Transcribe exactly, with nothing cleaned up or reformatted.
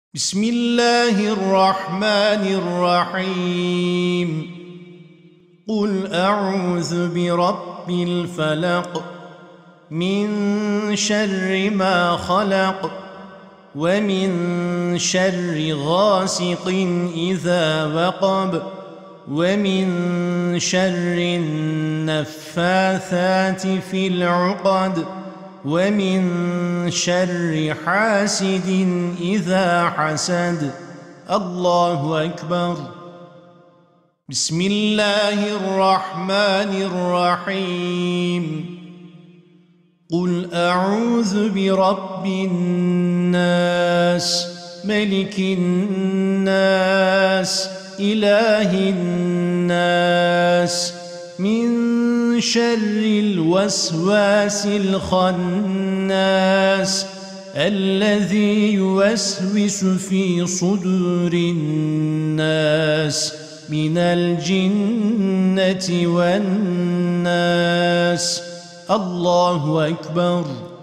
بسم الله الرحمن الرحيم قل أعوذ برب الفلق من شر ما خلق ومن شر غاسق إذا وقب ومن شر النفاثات في العقد ومن شر حاسد إذا حسد. الله أكبر. بسم الله الرحمن الرحيم قل أعوذ برب الناس ملك الناس إله الناس من شر الوسواس الخناس الذي يوسوس في صدور الناس من الجنة والناس. الله أكبر.